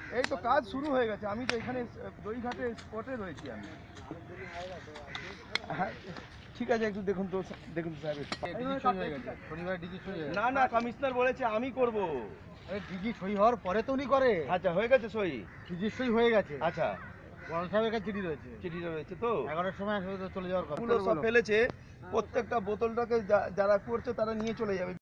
এই তো কাজ শুরু হয়ে গেছে, আমি তো এখানে দইঘাটে স্পটে রয়েছি আমি। হ্যাঁ ঠিক আছে, একটু দেখুন তো, দেখুন তো সাহেব। না না, কমিশনার বলেছে আমি করব। ডিজি সই হওয়ার পরে তো উনি করে। আচ্ছা হয়ে গেছে সই, ডিজির সই হয়ে গেছে। আচ্ছা বড় সাহেবের কাছে চিঠি রয়েছে। চিঠি রয়েছে তো 11টার সময় চলে যাওয়ার কথা। সব ফেলেছে, প্রত্যেকটা বোতলটাকে যারা করছে তারা নিয়ে চলে যাবে।